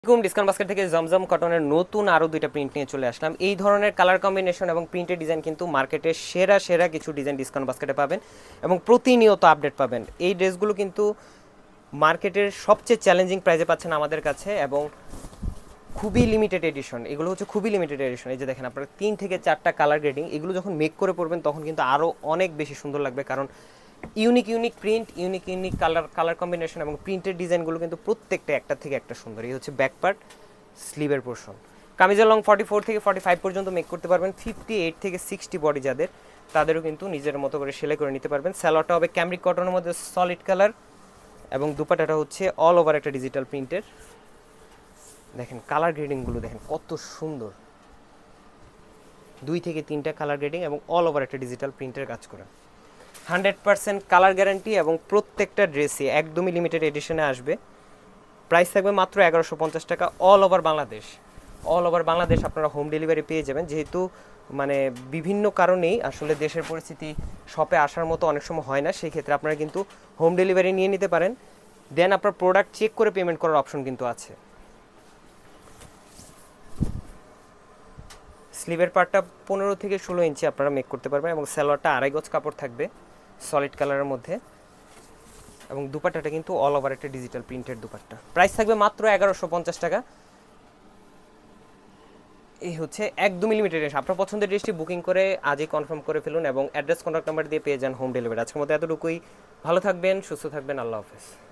Discount basket থেকে জমজম কটনের নতুন আরও দুইটা প্রিন্ট নিয়ে চলে আসলাম। এই ধরনের কালার কম্বিনেশন এবং প্রিন্টের ডিজাইন কিন্তু মার্কেটের সেরা সেরা কিছু ডিজাইন ডিসকাউন্ট বাস্কেটে পাবেন এবং প্রতিনিয়ত আপডেট পাবেন। এই ড্রেসগুলো কিন্তু মার্কেটের সবচেয়ে চ্যালেঞ্জিং প্রাইসে পাচ্ছেন আমাদের কাছে এবং খুবই লিমিটেড এডিশন। এগুলো হচ্ছে খুবই লিমিটেড এডিশন। এই যে দেখেন আপনারা 3 থেকে 4টা কালার গ্রেডিং, এগুলো যখন মেক করে পড়বেন তখন কিন্তু আরও অনেক বেশি সুন্দর লাগবে, কারণ unique print, unique colour combination এবং প্রিন্টের ডিজাইনগুলো কিন্তু প্রত্যেকটা একটা থেকে একটা সুন্দর। এই হচ্ছে ব্যাক পার্ট, স্লিভের পোর্শন। কামিজের লং 44 থেকে 45 পর্যন্ত মেক করতে পারবেন। 58 থেকে 60 বডি যাদের, তাদেরও কিন্তু নিজের মতো করে সেলাই করে নিতে পারবেন। স্যালোয়ারটা হবে ক্যামরিক কটনের মধ্যে সলিড কালার এবং দুপাটাটা হচ্ছে অল ওভার একটা ডিজিটাল প্রিন্টের। দেখেন কালার গ্রেডিংগুলো দেখেন কত সুন্দর, 2 থেকে 3টা কালার গ্রেডিং এবং অল ওভার একটা ডিজিটাল প্রিন্টের কাজ করা। 100% কালার গ্যারান্টি এবং প্রত্যেকটা ড্রেসই একদমই লিমিটেড এডিশনে আসবে। প্রাইস থাকবে মাত্র 1150 টাকা। অল ওভার বাংলাদেশ আপনারা হোম ডেলিভারি পেয়ে যাবেন। যেহেতু মানে বিভিন্ন কারণেই আসলে দেশের পরিস্থিতি শপে আসার মতো অনেক সময় হয় না, সেই ক্ষেত্রে আপনারা কিন্তু হোম ডেলিভারি নিয়ে নিতে পারেন। দেন আপনার প্রোডাক্ট চেক করে পেমেন্ট করার অপশন কিন্তু আছে। স্লিভের পার্টটা 15 থেকে 16 ইঞ্চি আপনারা মেক করতে পারবেন এবং সালোয়ারটা 2.5 গজ কাপড় থাকবে সলিড কালারের মধ্যে এবং দুপাট্টাটা কিন্তু অল ওভার একটা ডিজিটাল প্রিন্টের দুপাট্টা। প্রাইস থাকবে মাত্র 1150 টাকা। এই হচ্ছে একদমই লিমিটেড ড্রেস। আপনার পছন্দের ড্রেসটি বুকিং করে আজই কনফার্ম করে ফেলুন এবং অ্যাড্রেস কন্ট্যাক্ট নাম্বার দিয়ে পেয়ে যান হোম ডেলিভারি। আজকের মতো এতটুকুই। ভালো থাকবেন, সুস্থ থাকবেন, আল্লাহ হাফেজ।